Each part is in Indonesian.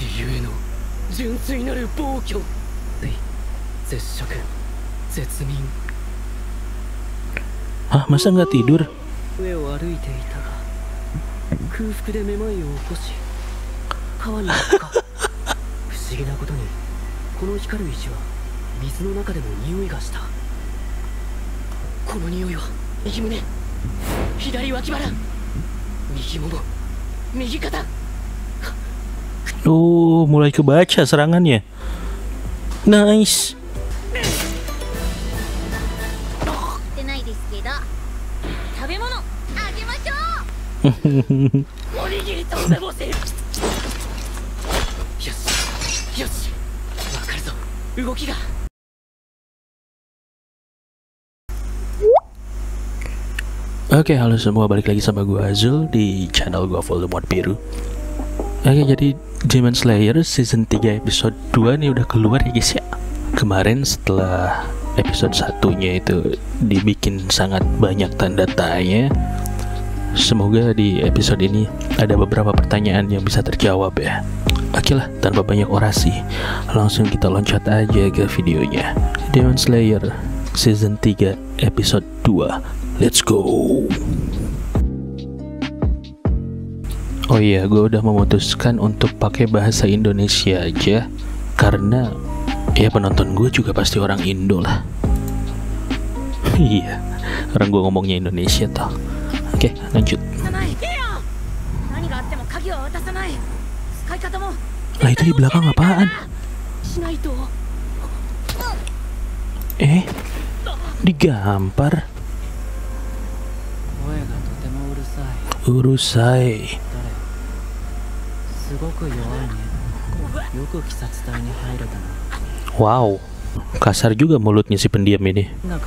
Hah, masa nggak tidur? Oh, mulai kebaca serangannya. Nice. Oke, halo semua, balik lagi sama gue Azul di channel gue Voldemort Biru. Oke, jadi Demon Slayer season 3 episode 2 nih udah keluar ya guys ya. Kemarin setelah episode satunya itu dibikin sangat banyak tanda tanya. Semoga di episode ini ada beberapa pertanyaan yang bisa terjawab ya. Oke lah, tanpa banyak orasi, langsung kita loncat aja ke videonya. Demon Slayer season 3 episode 2. Let's go. Oh iya, gue udah memutuskan untuk pakai bahasa Indonesia aja, karena ya penonton gue juga pasti orang Indo lah. Iya, orang gue ngomongnya Indonesia toh. Oke, lanjut. Lah itu di belakang apaan? Digampar. Urusai. Wow, kasar juga mulutnya si pendiam ini.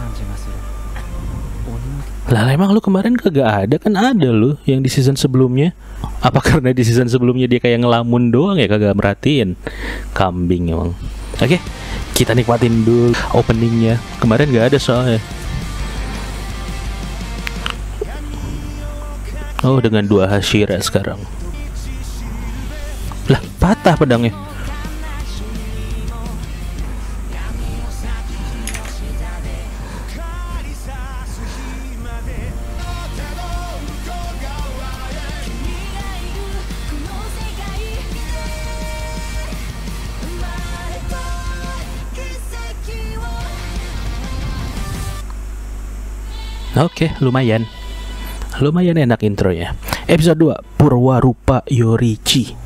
Lah emang lu kemarin kagak ada? Kan ada lu yang di season sebelumnya. Apa karena di season sebelumnya dia kayak ngelamun doang ya, kagak merhatiin? Kambing emang. Oke, kita nikmatin dulu openingnya. Kemarin gak ada soalnya. Oh, dengan dua Hashira sekarang. Lah, patah pedangnya. Oke, lumayan enak intronya. Episode 2, Purwarupa Yorichi.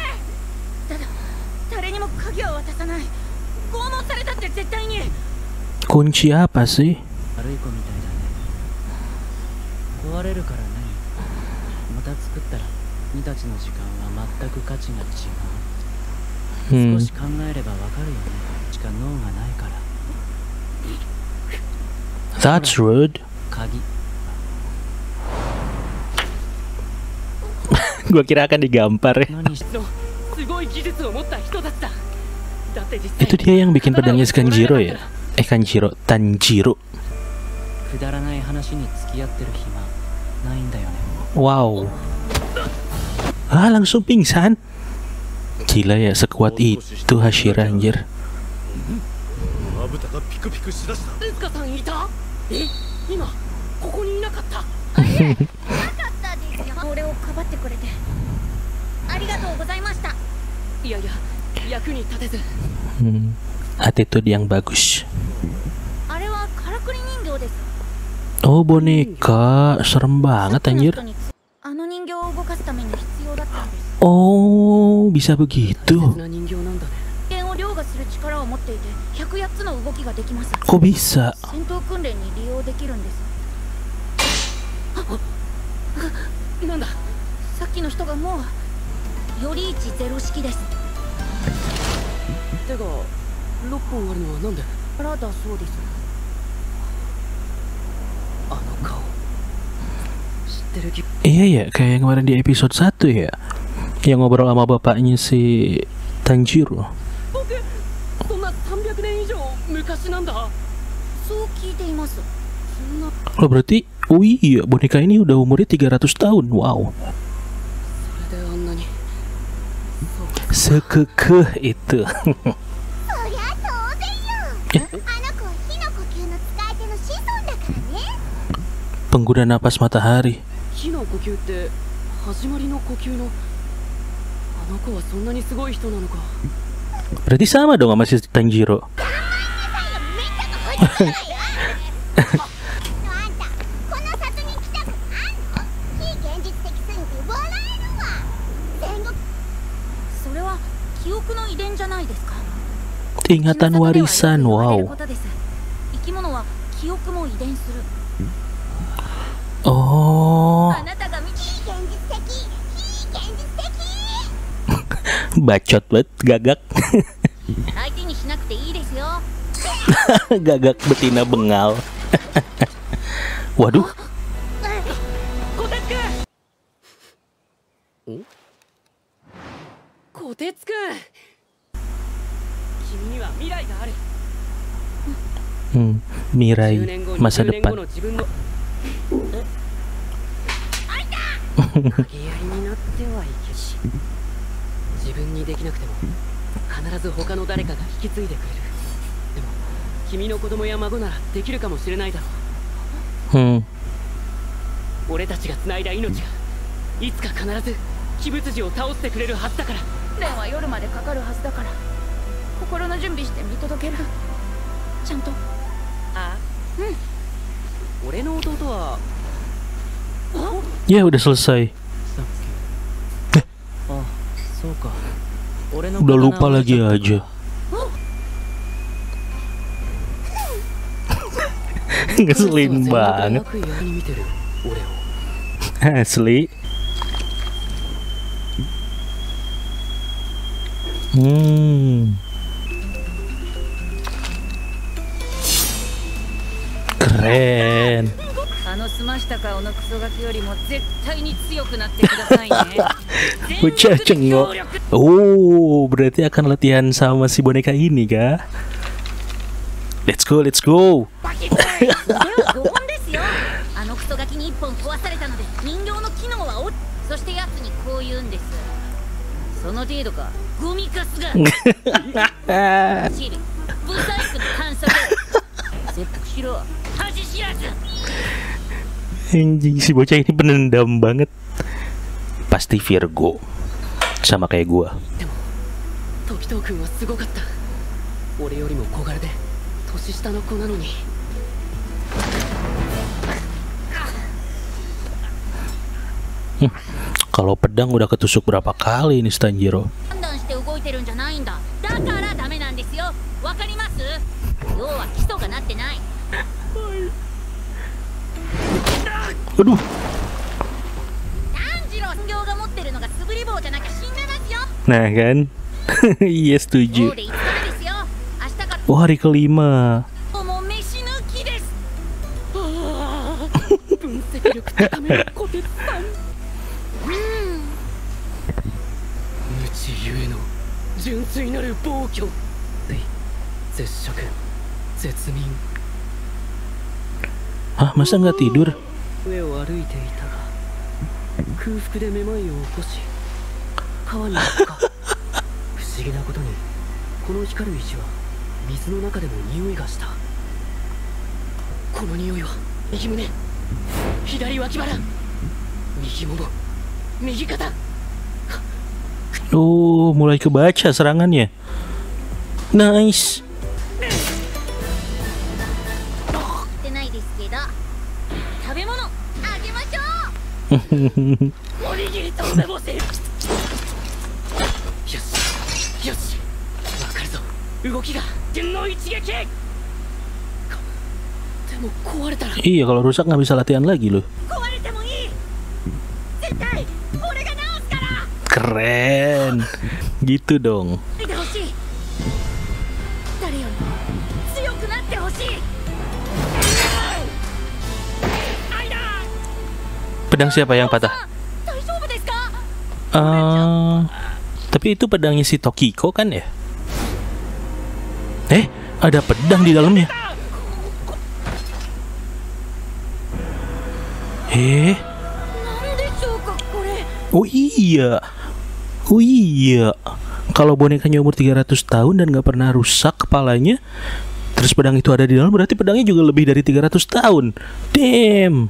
Kunci apa sih? That's rude. Gua kira akan digampar ya. Itu dia yang bikin pedangnya Kanjiro ya? Tanjiro. Wow. Langsung pingsan. Gila ya, sekuat itu Hashira anjir. Attitude yang bagus. Oh, boneka, serem banget anjir. Oh, bisa begitu. Kok bisa? Iya ya, kayak yang kemarin di episode 1 ya, yang ngobrol sama bapaknya si Tanjiro. Loh berarti, oh iya, boneka ini udah umurnya 300 tahun, wow. Sekekeh itu. そりゃ当然よ。あの子は火の呼吸の使い手の子孫だからね。 Pengguna napas matahari. 火の呼吸って始まりの呼吸のあの子はそんなにすごい人なのか。 Berarti sama dong sama si Tanjiro. あんたこの里に来たことあんの？非現実的すぎて笑えるわ。戦国それは記憶の遺伝じゃないですか。 Ingatan warisan, wow. 生き物は記憶も遺伝する。 Oh, あなたが非現実的、非現実的。 bacot banget, gagak. 相手にしなくていいですよ。 Gagak betina bengal. Waduh, こてつくん、君には未来がある。 Mirai 10年後 masa 20年後 depan. の自分の投げやりになってはいけし、自分にできなくても必ず他の誰かが引き継いでくれる。でも君の子供や孫ならできるかもしれないだろう。 俺たちが繋いだ命がいつか必ず鬼物児を倒してくれるはずだから。 電は夜までかかるはずだから心の準備して見届ける。ちゃんと。 あ、俺の弟は Ya udah selesai. あ、そうか。俺の Udah lupa lagi aja. Ngeselin banget. Asli. Keren. あの澄ました顔のクソガキよりも絶対に強くなってくださいね。 Bocah cengok. Oh, berarti akan latihan sama si boneka ini kah? Let's go, let's go. 5本ですよ。あのクソガキに1本壊されたので人形の機能は落ち、そして奴にこう言うんです。その程度か、ゴミカスが。シル、ブサイクの観測。切腹しろ、恥知らず。 Anjing, si bocah ini penendam banget. Pasti Virgo. Sama kayak gua. でも時藤君はすごかった。俺よりも小柄で年下の子なのに。 Kalau pedang udah ketusuk berapa kali ini Tanjiro. 判断して動いてるんじゃないんだ。だからダメなんですよ。わかります？要は基礎がなってない。 Aduh. 炭治郎人形が持ってるのが素振り棒じゃなきゃ死んでますよ。 Nah kan. Iya そ setuju. うで5日目ですよ。明日から Oh, hari kelima. もう飯抜きです。 分析力高めの小鉄さん。無知ゆえの純粋なる暴挙。絶食、絶眠。 Hah, masa nggak tidur? 上を歩いていたが空腹でめまいを起こし川に落下。不思議なことにこの光る石は水の中でも匂いがした。この匂いは右胸、左脇腹、右もも、右肩。 Oh, mulai kebaca serangannya. Nice. ってないですけど、食べ物あげましょう。 おにぎりと梅干し。よしよし、わかるぞ。動きが順の一撃。でも壊れたら。 Iya, kalau rusak nggak bisa latihan lagi loh. 壊れてもいい。絶対俺が直すから。 Keren. Gitu dong. 見てほしい。誰よりも強くなってほしい。 Pedang siapa yang patah? 大丈夫ですか？ Tapi itu pedangnya si Tokiko kan ya? Ada pedang di dalamnya. Oh iya. Oh iya, kalau bonekanya umur 300 tahun dan gak pernah rusak kepalanya, terus pedang itu ada di dalam, berarti pedangnya juga lebih dari 300 tahun. Damn.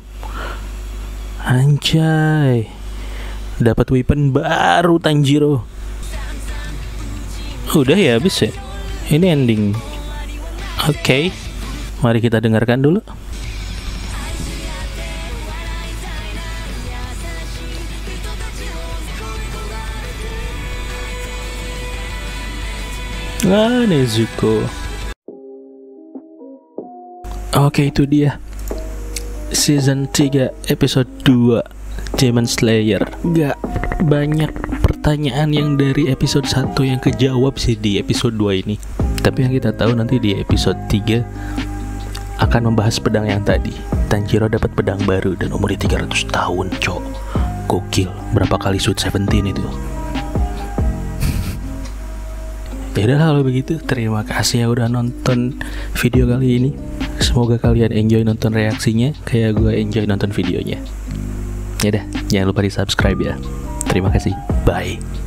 Anjay. Dapat weapon baru Tanjiro. Udah ya habis ya. Ini ending. Oke. Mari kita dengarkan dulu. Nezuko. Oke, itu dia season 3 episode 2 Demon Slayer. Gak banyak pertanyaan yang dari episode 1 yang kejawab sih di episode 2 ini. Tapi yang kita tahu nanti di episode 3 akan membahas pedang yang tadi. Tanjiro dapat pedang baru dan umurnya 300 tahun, cok. Gokil. Berapa kali Sweet 17 itu? Yaudah kalau begitu, terima kasih ya udah nonton video kali ini. Semoga kalian enjoy nonton reaksinya kayak gue enjoy nonton videonya. Yaudah, jangan lupa di subscribe ya. Terima kasih, bye.